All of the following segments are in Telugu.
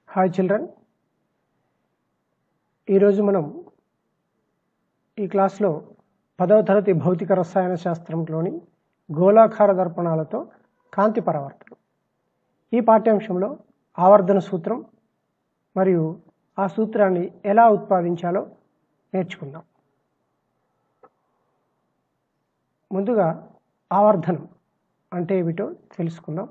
హాయ్ చిల్డ్రన్, ఈరోజు మనం ఈ క్లాస్లో 10వ తరగతి భౌతిక రసాయన శాస్త్రంలోని గోళాకార దర్పణాలతో కాంతి పరావర్తనం ఈ పాఠ్యాంశంలో ఆవర్ధన సూత్రం మరియు ఆ సూత్రాన్ని ఎలా ఉత్పాదించాలో నేర్చుకుందాం. ముందుగా ఆవర్ధనం అంటే ఏమిటో తెలుసుకుందాం.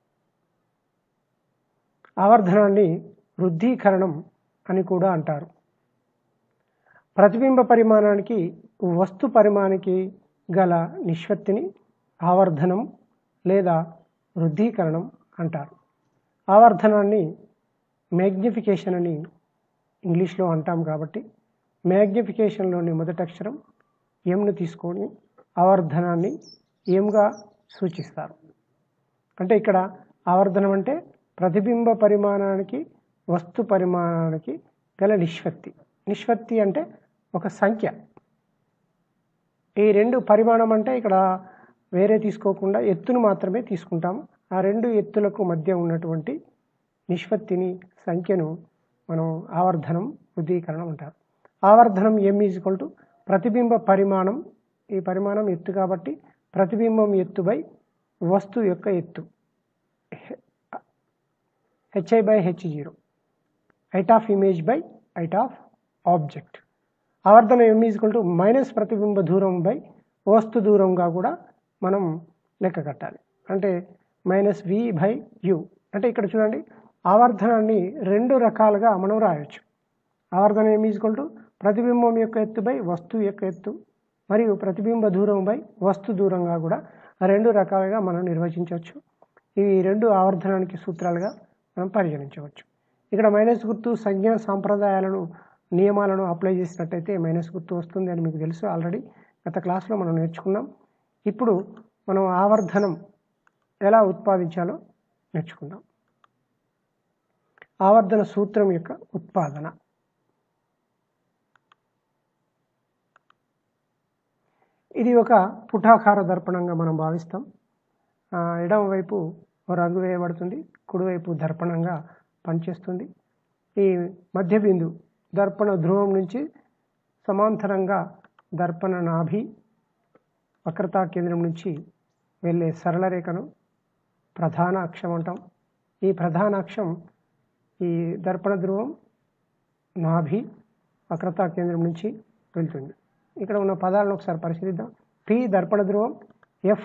ఆవర్ధనాన్ని వృద్ధీకరణం అని కూడా అంటారు. ప్రతిబింబ పరిమాణానికి వస్తు పరిమాణానికి గల నిష్పత్తిని ఆవర్ధనం లేదా వృద్ధీకరణం అంటారు. ఆవర్ధనాన్ని మ్యాగ్నిఫికేషన్ అని ఇంగ్లీష్లో అంటాం కాబట్టి మ్యాగ్నిఫికేషన్లోని మొదటి అక్షరం ఎంను తీసుకొని ఆవర్ధనాన్ని ఎంగా సూచిస్తారు. అంటే ఇక్కడ ఆవర్ధనం అంటే ప్రతిబింబ పరిమాణానికి వస్తు పరిమాణానికి గల నిష్పత్తి అంటే ఒక సంఖ్య. ఈ రెండు పరిమాణం అంటే ఇక్కడ వేరే తీసుకోకుండా ఎత్తును మాత్రమే తీసుకుంటాము. ఆ రెండు ఎత్తులకు మధ్య ఉన్నటువంటి నిష్పత్తిని సంఖ్యను మనం ఆవర్ధనం వృద్ధీకరణం అంటారు. ఆవర్ధనం m ప్రతిబింబ పరిమాణం, ఈ పరిమాణం ఎత్తు కాబట్టి ప్రతిబింబం ఎత్తు బై వస్తువు యొక్క ఎత్తు HI by H0, height of image by height of object. ఆవర్ధన m మైనస్ ప్రతిబింబ దూరం బై వస్తు దూరంగా కూడా మనం లెక్క కట్టాలి. అంటే -v/u. అంటే ఇక్కడ చూడండి, ఆవర్ధనాన్ని రెండు రకాలుగా మనం రాయొచ్చు. ఆవర్ధన m ప్రతిబింబం యొక్క ఎత్తు బై వస్తువు యొక్క ఎత్తు మరియు ప్రతిబింబ దూరం బై వస్తు దూరంగా కూడా రెండు రకాలుగా మనం నిర్వచించవచ్చు. ఇవి రెండు ఆవర్ధనానికి సూత్రాలుగా మనం పరిగణించవచ్చు. ఇక్కడ మైనస్ గుర్తు సంజ్ఞా సాంప్రదాయాలను నియమాలను అప్లై చేసినట్టయితే మైనస్ గుర్తు వస్తుంది అని మీకు తెలుసు. ఆల్రెడీ గత క్లాస్లో మనం నేర్చుకున్నాం. ఇప్పుడు మనం ఆవర్ధనం ఎలా ఉత్పాదించాలో నేర్చుకుందాం. ఆవర్ధన సూత్రం యొక్క ఉత్పాదన. ఇది ఒక పుటాకార దర్పణంగా మనం భావిస్తాం. ఎడమ వైపు రంగు వేయబడుతుంది, కుడివైపు దర్పణంగా పనిచేస్తుంది. ఈ మధ్య బిందు దర్పణ ధ్రువం నుంచి సమాంతరంగా దర్పణ నాభి వక్రతా కేంద్రం నుంచి వెళ్ళే సరళ రేఖను ప్రధాన అక్షం అంటాం. ఈ ప్రధాన అక్షం ఈ దర్పణ ధ్రువం నాభి వక్రతా కేంద్రం నుంచి వెళ్తుంది. ఇక్కడ ఉన్న పదాలను ఒకసారి పరిశీలిద్దాం. P దర్పణ ధ్రువం, F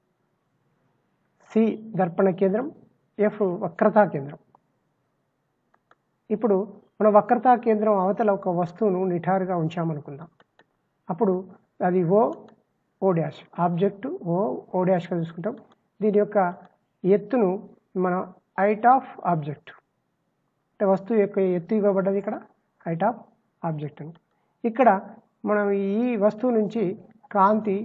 C దర్పణ కేంద్రం, F వక్రతా కేంద్రం. ఇప్పుడు మన వక్రతా కేంద్రం అవతల ఒక వస్తువును నిఠారుగా ఉంచామనుకుందాం. అప్పుడు అది O డాష్, ఆబ్జెక్టు O డాష్గా చూసుకుంటాం. దీని యొక్క ఎత్తును మనం హైట్ ఆఫ్ ఆబ్జెక్ట్, అంటే వస్తువు యొక్క ఎత్తు ఇవ్వబడ్డది ఇక్కడ హైట్ ఆఫ్ ఆబ్జెక్ట్ అని. ఇక్కడ మనం ఈ వస్తువు నుంచి కాంతి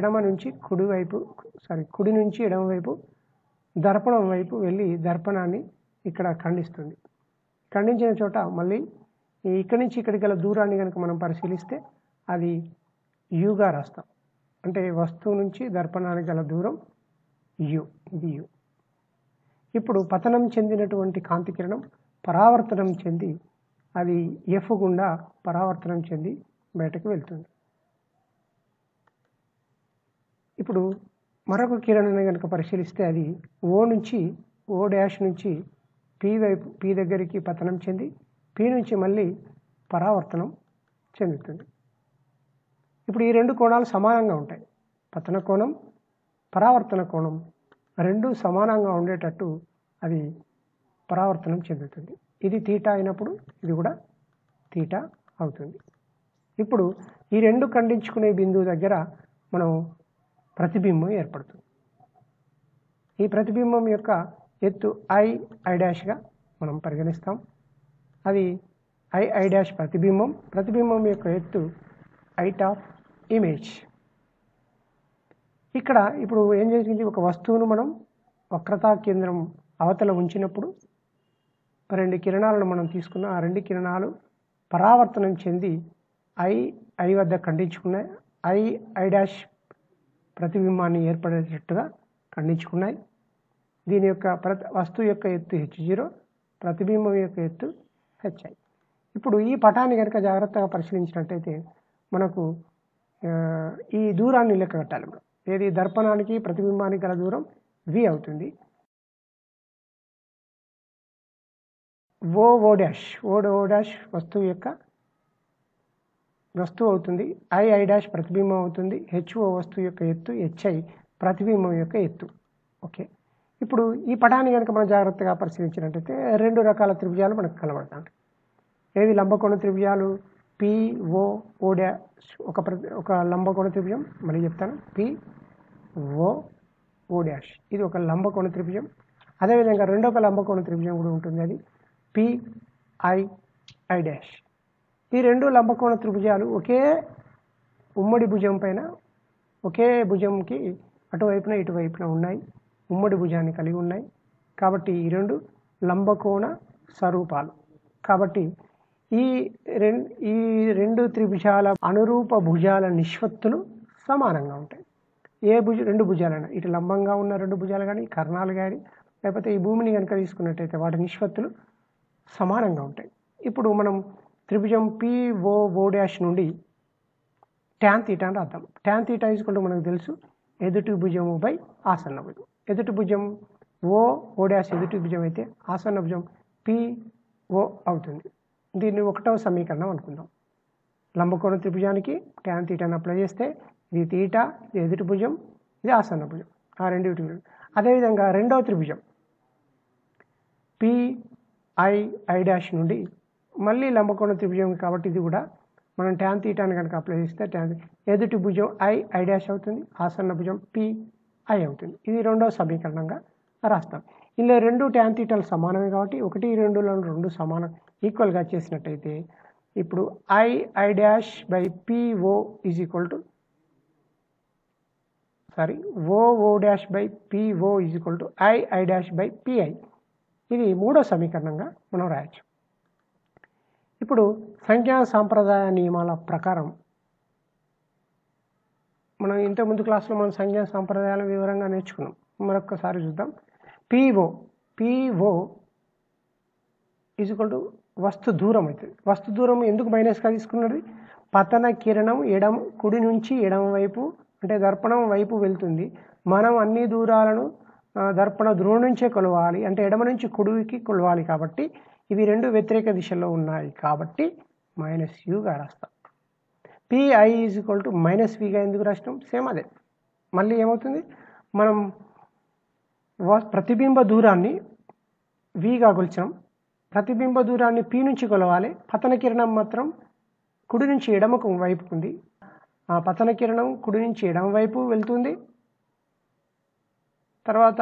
కుడి నుంచి ఎడమ వైపు దర్పణం వైపు వెళ్ళి దర్పణాన్ని ఇక్కడ ఖండిస్తుంది. ఖండించిన చోట మళ్ళీ ఇక్కడి నుంచి ఇక్కడికి గల దూరాన్ని కనుక మనం పరిశీలిస్తే అది యుగా రాస్తాం. అంటే వస్తువు నుంచి దర్పణానికి గల దూరం యు, ఇది యు. ఇప్పుడు పతనం చెందినటువంటి కాంతి కిరణం పరావర్తనం చెంది అది F గుండా పరావర్తనం చెంది బయటకు వెళ్తుంది. ఇప్పుడు మరొక కిరణాన్ని కనుక పరిశీలిస్తే అది O డాష్ నుంచి P దగ్గరికి పతనం చెంది P నుంచి మళ్ళీ పరావర్తనం చెందుతుంది. ఇప్పుడు ఈ రెండు కోణాలు సమానంగా ఉంటాయి. పతన కోణం, పరావర్తన కోణం రెండు సమానంగా ఉండేటట్టు అది పరావర్తనం చెందుతుంది. ఇది తీటా అయినప్పుడు ఇది కూడా తీటా అవుతుంది. ఇప్పుడు ఈ రెండు ఖండించుకునే బిందువు దగ్గర మనం ప్రతిబింబం ఏర్పడుతుంది. ఈ ప్రతిబింబం యొక్క ఎత్తు I డాష్గా మనం పరిగణిస్తాం. అది I డాష్ ప్రతిబింబం యొక్క ఎత్తు హైట్ ఆఫ్ ఇమేజ్. ఇక్కడ ఇప్పుడు ఏం జరిగింది, ఒక వస్తువును మనం వక్రతా కేంద్రం అవతల ఉంచినప్పుడు రెండు కిరణాలను మనం తీసుకున్న ఆ రెండు కిరణాలు పరావర్తనం చెంది I వద్ద ఖండించుకున్నాయి. I dash ప్రతిబింబాన్ని ఏర్పడేటట్టుగా ఖండించుకున్నాయి. దీని యొక్క వస్తువు యొక్క ఎత్తు H0, ప్రతిబింబం యొక్క ఎత్తు హెచ్ఐ. ఇప్పుడు ఈ పటాన్ని కనుక జాగ్రత్తగా పరిశీలించినట్టయితే మనకు ఈ దూరాన్ని లెక్క కట్టాలి. మనం ఏది దర్పణానికి ప్రతిబింబానికి గల దూరం వి అవుతుంది. ఓ డాష్ వస్తువు అవుతుంది. ఐ డాష్ ప్రతిబింబం అవుతుంది. హెచ్ఓ వస్తువు యొక్క ఎత్తు, హెచ్ఐ ప్రతిబింబం యొక్క ఎత్తు. ఓకే, ఇప్పుడు ఈ పటాన్ని కనుక మనం జాగ్రత్తగా పరిశీలించినట్టయితే 2 రకాల త్రిభుజాలు మనకు కనబడతాయి. ఏవి లంబకోణ త్రిభుజాలు? PO డాష్ ఒక లంబకోణ త్రిభుజం, మళ్ళీ చెప్తాను, PO డాష్ ఇది ఒక లంబకోణ త్రిభుజం. అదేవిధంగా రెండొక లంబకోణ త్రిభుజం కూడా ఉంటుంది, అది PI డాష్. ఈ 2 లంబకోణ త్రిభుజాలు ఒకే ఉమ్మడి భుజం పైన, ఒకే భుజంకి అటువైపున ఇటువైపున ఉన్నాయి, ఉమ్మడి భుజాన్ని కలిగి ఉన్నాయి. కాబట్టి ఈ 2 లంబకోణ స్వరూపాలు. కాబట్టి ఈ రెండు త్రిభుజాల అనురూప భుజాల నిష్పత్తులు సమానంగా ఉంటాయి. ఏ రెండు భుజాలైనా, ఇటు లంబంగా ఉన్న 2 భుజాలు కానీ, కర్ణాలు కానీ, లేకపోతే ఈ భూమిని కనుక తీసుకున్నట్టయితే వాటి నిష్పత్తులు సమానంగా ఉంటాయి. ఇప్పుడు మనం త్రిభుజం PO డాష్ నుండి tan θ అని రాద్దాం. tan θ ఈక్వల్ టు మనకు తెలుసు ఎదుటి భుజము బై ఆసన్న భుజం. ఎదుటి భుజం O డాష్ ఎదుటి భుజం అయితే ఆసన్న భుజం PO అవుతుంది. దీన్ని 1వ సమీకరణం అనుకుందాం. లంబకోణ త్రిభుజానికి tan θని అప్లై చేస్తే ఇది తీటా, ఇది ఎదుటి భుజం, ఇది ఆసన్న భుజం, ఆ రెండింటి. అదేవిధంగా 2వ త్రిభుజం PI డాష్ నుండి మళ్ళీ లంబకోణ త్రిభుజం కాబట్టి ఇది కూడా మనం tan θని కనుక అప్లై చేస్తే ఎదుటి భుజం I డాష్ అవుతుంది, ఆసన్న భుజం PI అవుతుంది. ఇది 2వ సమీకరణంగా రాస్తాం. ఇందులో 2 tan θలు సమానమే కాబట్టి 1, 2లను 2 సమానం ఈక్వల్గా చేసినట్టయితే ఇప్పుడు I dash by PO is equal to O dash by PO is equal to I dash by PI. ఇది 3వ సమీకరణంగా మనం రాయొచ్చు. ఇప్పుడు సంఖ్యా సాంప్రదాయ నియమాల ప్రకారం మనం ఇంతకుముందు క్లాస్లో మనం సంఖ్యా సాంప్రదాయాలను వివరంగా నేర్చుకున్నాం. మరొకసారి చూద్దాం. PO ఈజ్ ఈక్వల్ టు వస్తు దూరం అవుతుంది. వస్తు దూరం ఎందుకు మైనస్గా తీసుకున్నది? పతన కిరణం కుడి నుంచి ఎడమ వైపు అంటే దర్పణం వైపు వెళ్తుంది. మనం అన్ని దూరాలను దర్పణ ధ్రువం నుంచే కొలవాలి, అంటే ఎడమ నుంచి కుడికి కొలవాలి. కాబట్టి ఇవి 2 వ్యతిరేక దిశలో ఉన్నాయి కాబట్టి -uగా రాస్తాం. PI ఈజ్ ఈక్వల్ టు -vగా ఎందుకు రాసినాం? సేమ్ అదే. మళ్ళీ ఏమవుతుంది, మనం ప్రతిబింబ దూరాన్ని vగా కొలిచాం. ప్రతిబింబ దూరాన్ని P నుంచి కొలవాలి. పతన కిరణం మాత్రం కుడి నుంచి ఎడమకు వైపు ఉంది. ఆ పతన కిరణం కుడి నుంచి ఎడమ వైపు వెళ్తుంది. తర్వాత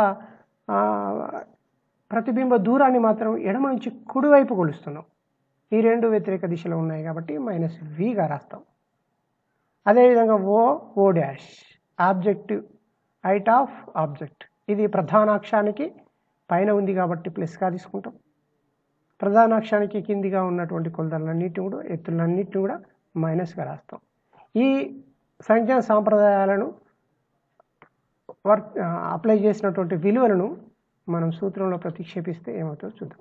ప్రతిబింబ దూరాన్ని మాత్రం ఎడమ నుంచి కుడివైపు కొలుస్తున్నాం. ఈ 2 వ్యతిరేక దిశలో ఉన్నాయి కాబట్టి -vగా రాస్తాం. అదేవిధంగా O dash objective height of object, ఇది ప్రధానాక్షానికి పైన ఉంది కాబట్టి ప్లస్గా తీసుకుంటాం. ప్రధానాక్షానికి కిందిగా ఉన్నటువంటి కొలతలన్నింటినీ కూడా, ఎత్తులన్నింటినీ కూడా మైనస్గా రాస్తాం. ఈ సంఖ్యా సాంప్రదాయాలను అప్లై చేసినటువంటి విలువలను మనం సూత్రంలో ప్రతిక్షేపిస్తే ఏమవుతుందో చూద్దాం.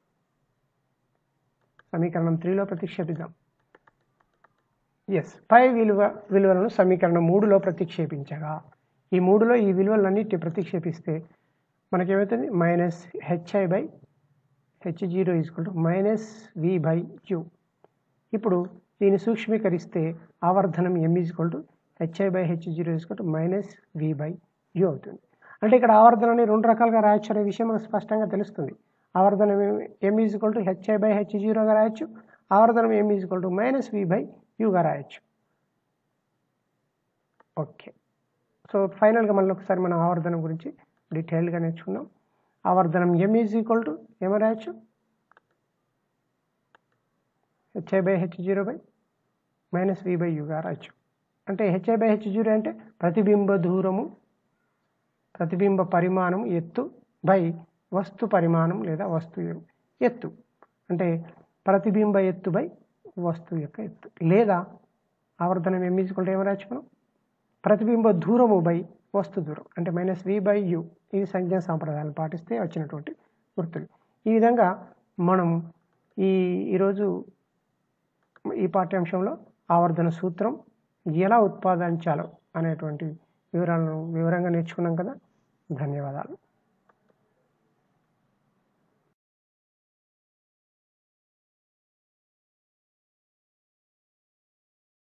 సమీకరణం 3లో ప్రతిక్షేపిద్దాం. పై విలువలను సమీకరణం 3లో ప్రతిక్షేపించగా ఈ 3లో ఈ విలువలన్నిటిని ప్రతిక్షేపిస్తే మనకేమవుతుంది? -HI/H0 -V/u. ఇప్పుడు దీన్ని సూక్ష్మీకరిస్తే ఆవర్ధనం M HI/H0 -V/u అవుతుంది. అంటే ఇక్కడ ఆవర్ధనాన్ని 2 రకాలుగా రాయొచ్చు అనే విషయం మనకు స్పష్టంగా తెలుస్తుంది. ఆవర్ధనం M HI/H0గా రాయొచ్చు, ఆవర్ధనం M -V/uగా రాయొచ్చు. ఓకే, సో ఫైనల్గా మళ్ళీ ఒకసారి మనం ఆవర్ధనం గురించి డీటెయిల్గా నేర్చుకుందాం. ఆవర్ధనం M ఏమని రాయొచ్చు? HI/H0 -V/uగా రాయొచ్చు. అంటే HI/H0 అంటే ప్రతిబింబ దూరము, ప్రతిబింబ పరిమాణం ఎత్తు బై వస్తు పరిమాణం లేదా వస్తు ఎత్తు, అంటే ప్రతిబింబ ఎత్తు బై వస్తువు యొక్క ఎత్తు. లేదా ఆవర్ధనం M ఏమని రాయొచ్చు మనం? ప్రతిబింబ దూరము బై వస్తు దూరం, అంటే -V/u. ఇది సంఖ్యా సాంప్రదాయాలను పాటిస్తే వచ్చినటువంటి గుర్తులు. ఈ విధంగా మనం ఈరోజు ఈ పాఠ్యాంశంలో ఆవర్ధన సూత్రం ఎలా ఉత్పాదించాలో అనేటువంటి వివరాలను వివరంగా నేర్చుకున్నాం కదా. ధన్యవాదాలు.